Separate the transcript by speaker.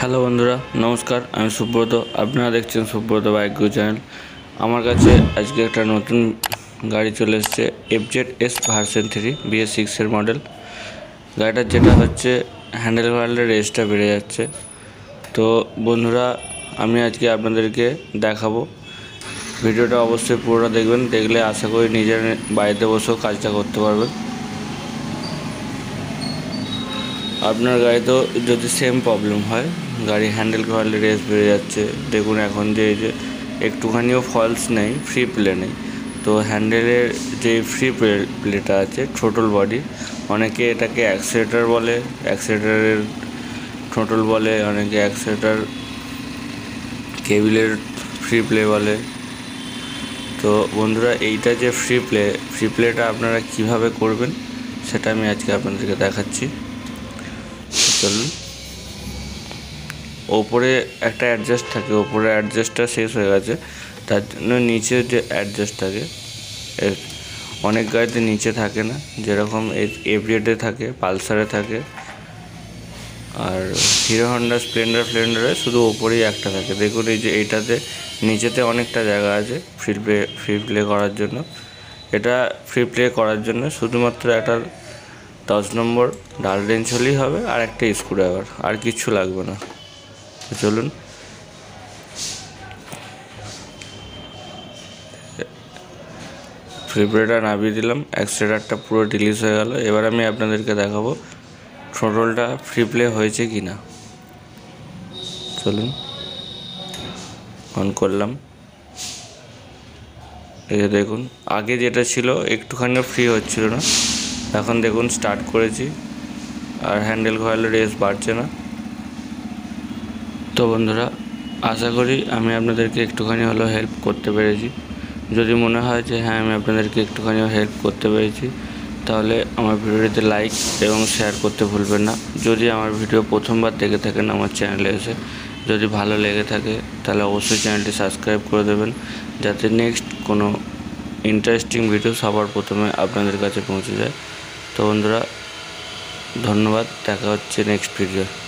Speaker 1: Hello বন্ধুরা, নমস্কার। আমি সুব্রত। আপনারা দেখছেন সুব্রত বাইক গো চ্যানেল। আমার কাছে আজকে একটা নতুন গাড়ি চলে এসেছে, FZ ভার্সন 3 BS6 মডেল। গাড়িটার যেটা হচ্ছে হ্যান্ডেল বারের রেসটা বেড়ে যাচ্ছে। তো বন্ধুরা, আমি আজকে আপনাদেরকে দেখাবো। ভিডিওটা অবশ্যই পুরোটা দেখবেন, দেখলে আশা করি নিজের বাড়িতে বসেও কাজটা করতে পারবেন। আপনার গাড়িতেও যদি সেম প্রবলেম হয়, গাড়ি হ্যান্ডেল করলে রেস বেড়ে যাচ্ছে, দেখুন এখন যে একটুখানিও ফলস নেই, ফ্রি প্লে নেই। তো হ্যান্ডেলের যে ফ্রি প্লেটা আছে থ্রোটল বডি, অনেকে এটাকে অ্যাক্সিলেটার বলে, অ্যাক্সিলেটারের থ্রোটল বলে, অনেকে অ্যাক্সিলেটার কেবিলের ফ্রি প্লে বলে। তো বন্ধুরা, এইটা যে ফ্রি প্লেটা আপনারা কিভাবে করবেন সেটা আমি আজকে আপনাদেরকে দেখাচ্ছি। চলুন। ওপরে একটা অ্যাডজাস্ট থাকে, ওপরে অ্যাডজাস্টটা শেষ হয়ে গেছে, তার জন্য নিচে যে অ্যাডজাস্ট থাকে, অনেক গাড়িতে নিচে থাকে না, যেরকম এফজেডে থাকে, পালসারে থাকে, আর হিরো হন্ডা স্প্লেন্ডারে শুধু ওপরেই একটা থাকে। দেখুন এই যে এইটাতে নিচেতে অনেকটা জায়গা আছে ফ্রি প্লে করার জন্য। এটা ফ্রি প্লে করার জন্য শুধুমাত্র একটা 10 নম্বর ডাল রেঞ্জ হলেই হবে, আর একটা স্ক্রুড্রাইভার, আর কিছু লাগবে না। চলুন। ফ্রি প্লেটা নামিয়ে দিলাম, অ্যাক্সিলারেটরটা পুরো রিলিজ হয়ে গেল। এবার আমি আপনাদেরকে দেখাবো থ্রোটলটা ফ্রি প্লে হয়েছে কি না। চলুন, অন করলাম। এই যে দেখুন, আগে যেটা ছিল একটুখানিও ফ্রি হচ্ছিল না, এখন দেখুন স্টার্ট করেছি আর হ্যান্ডেল ঘোরালে রেস বাড়ছে না। তো বন্ধুরা, আশা করি আমি আপনাদেরকে একটুখানি হলেও হেল্প করতে পেরেছি। যদি মনে হয় যে হ্যাঁ, আমি আপনাদেরকে একটুখানিও হেল্প করতে পেরেছি, তাহলে আমার ভিডিওটিতে লাইক এবং শেয়ার করতে ভুলবেন না। যদি আমার ভিডিও প্রথমবার দেখে থাকেন আমার চ্যানেলে এসে, যদি ভালো লেগে থাকে তাহলে অবশ্যই চ্যানেলটি সাবস্ক্রাইব করে দেবেন, যাতে নেক্সট কোনো ইন্টারেস্টিং ভিডিও সবার প্রথমে আপনাদের কাছে পৌঁছে যায়। তো বন্ধুরা, ধন্যবাদ। দেখা হচ্ছে নেক্সট ভিডিও।